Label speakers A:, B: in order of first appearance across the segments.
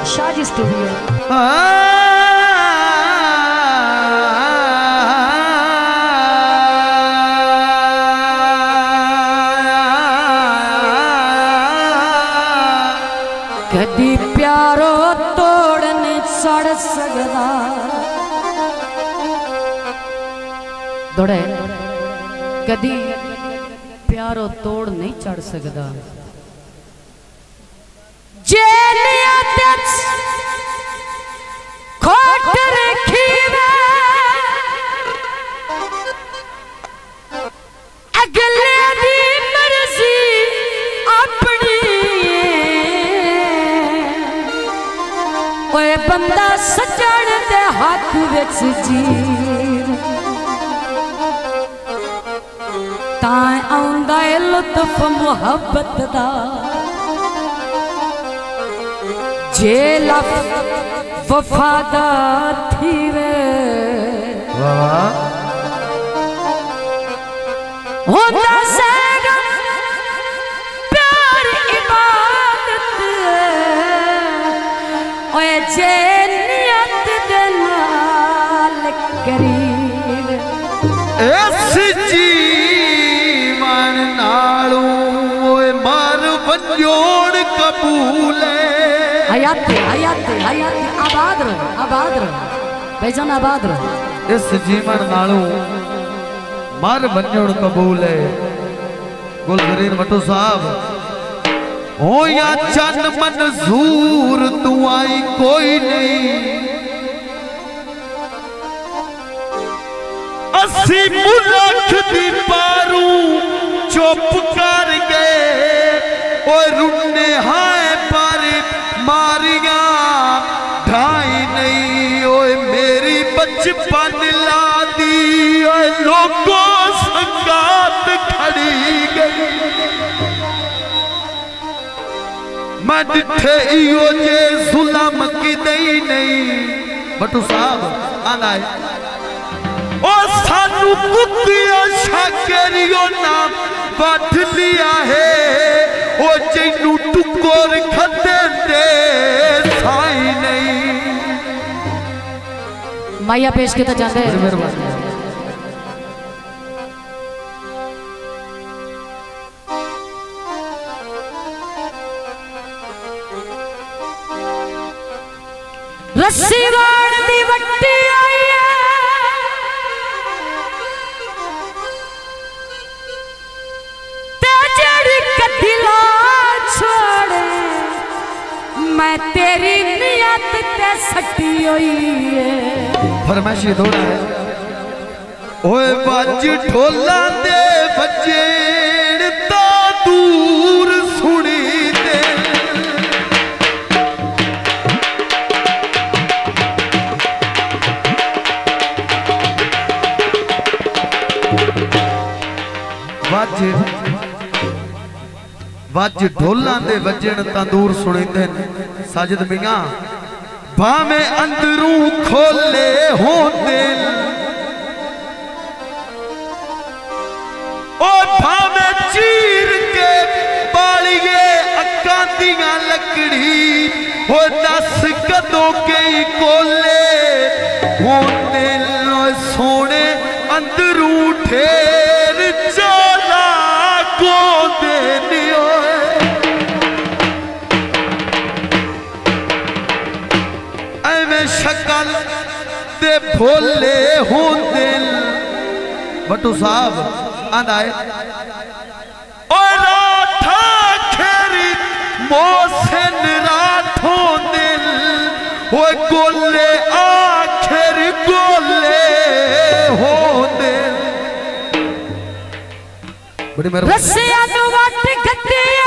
A: Shaz studio.
B: कदी प्यारो तोड़ने चढ़ सकदा दौड़े कदी प्यारो तोड़ नहीं चढ़ सकदा जे नियत खोट रखी वे अगले दी मर्जी अपनी ओए बंदा सजण दे हाथ विच जीर तां आउंदा ए लुत्फ मुहब्बत दा जे लफ वफादा थी वे होंदा सेगा प्यार इबादत ओए जे नियत दे नाल करीब
C: इस जीवन नालू ओए मार वंजोड़ कबूल
B: हयाते हयाते हयाते आबाद रहो भाईजान आबाद रहो।
C: इस जीवन नालू मार वंजोड़ कबूल है। गुलजरीन भट्टू साहब हो या चन मंजूर तू आई कोई नहीं असी मुलख दी पारू चुप कर गए और रुन्ने हाय पर मारिया ढाई नहीं ओए मेरी बचपन ला दी ओए लोगों संगात खड़ी गई मैं डिठे इो जे जुल्म की दई नहीं। भट्टू साहब आंदा है ओ सानू कुत्तिया शाकेरियो ना वठ लिया है ओ जैनू टुकोर खते दे साई नहीं।
B: माया पेश के तो जाते हैं रस्सी वाण दी वट्टी आई मैं तेरी नियत ते सटी हुई है।
C: फरमाइशी थोड़ा है ओए बज ढोला दे बजेड़ ता दूर सुनी दे वज ढोलां दे वजन तंदूर सुनिंदे साजिद मियां भावे अंदरूं खोले होंदे ओ भावे चीर के पालिए अक्कां दियां लकड़ी हो दस कदों कई कोले होंदे सोने अंदरूं ठेर चला को दे शक्ल ते भोले होंदे। भट्टू साहब आंदा है और राठा खेरी मोहसिन राठों दिल वो गोले आखिर गोले होंदे। बड़ी मेहरबानी
B: रस्सियां नु वट गद्दिया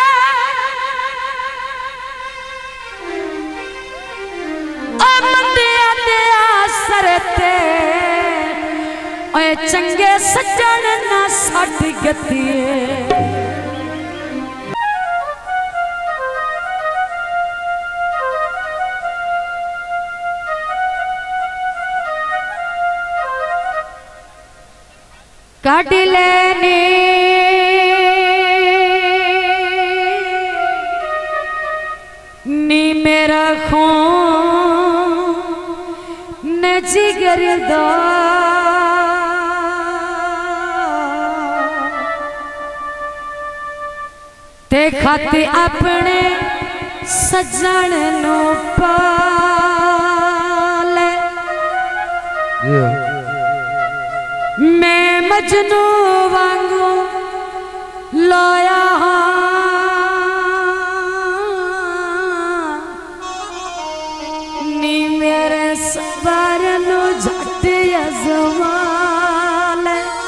B: चंगे सज्जन ना साठ गतिए काट लेनी नी मेरा खून जिगर दा ते खाते अपने सजन नो पाले मैं मजनू वांगू लाया नी मेरे सबर नो झट अजमाल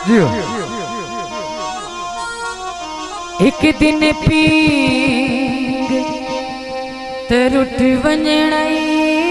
B: एक दिन पींग ते रुट वंजणाई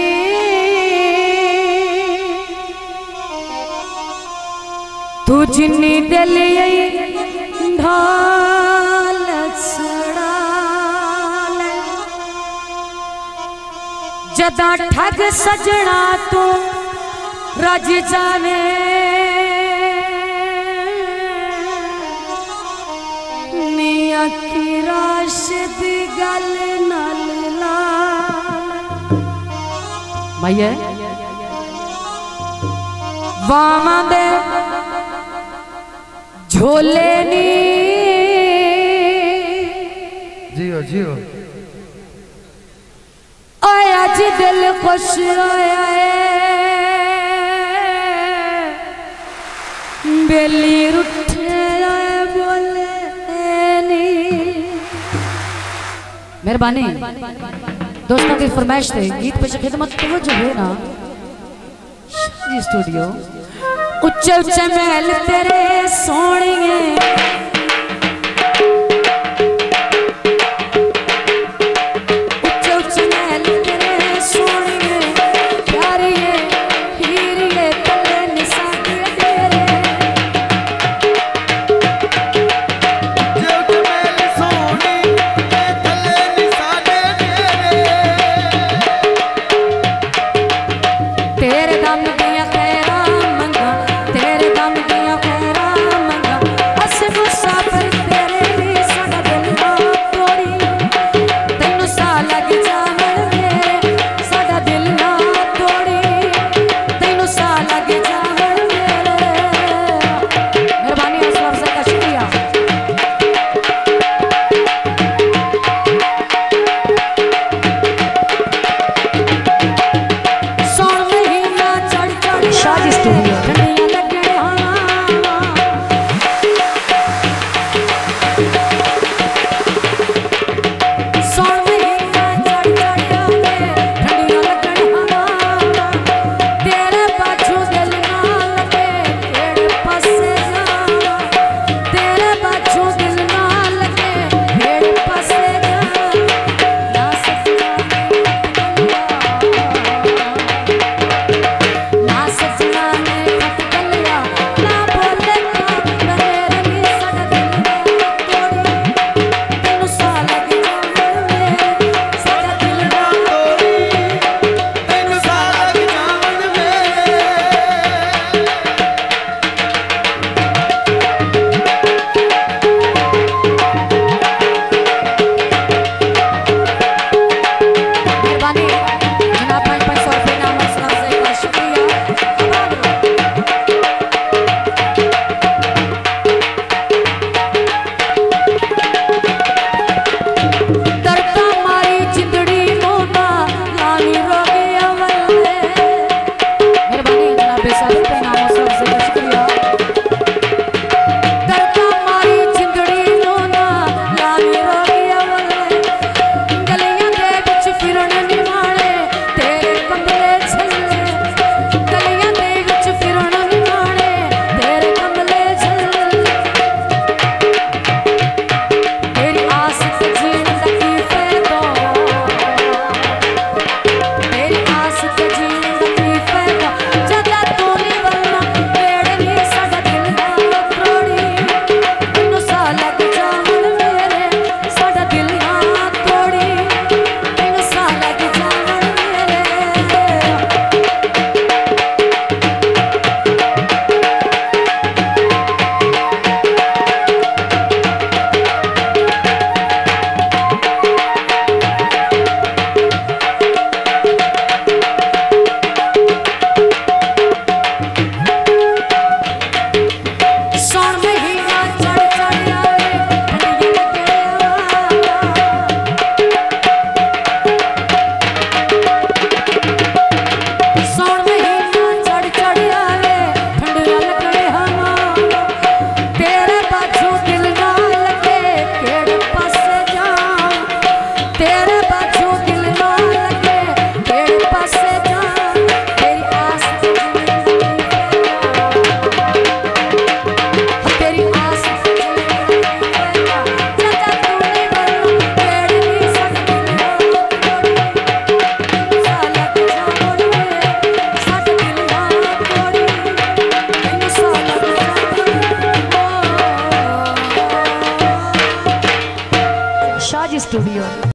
B: तू जिन्नी दिल ढाल सड़ाल जदा ठग सजना तू रज जाने नी अखी राशिद गल नाल लाल माइये वामा दे झोले नी
C: जियो जियो
B: आया जी दिल खुश आया बेली रुठे आए बोले नी मेहरबानी दोस्तों की फरमाइश थे गीत पे खिदमत तो जो है ना स्टूडियो उच्चे उच्चे महल तेरे सोनिए उच्चे उच्चे महल तेरे सोनिए प्यारिए हीरिए तले निशाने तेरे
C: उच्चे महल सोनी तले निशाने
B: तेरे दम दिया खैरा मंगा तेरे दम दिया खैरा मंगा अस स्टूडियो।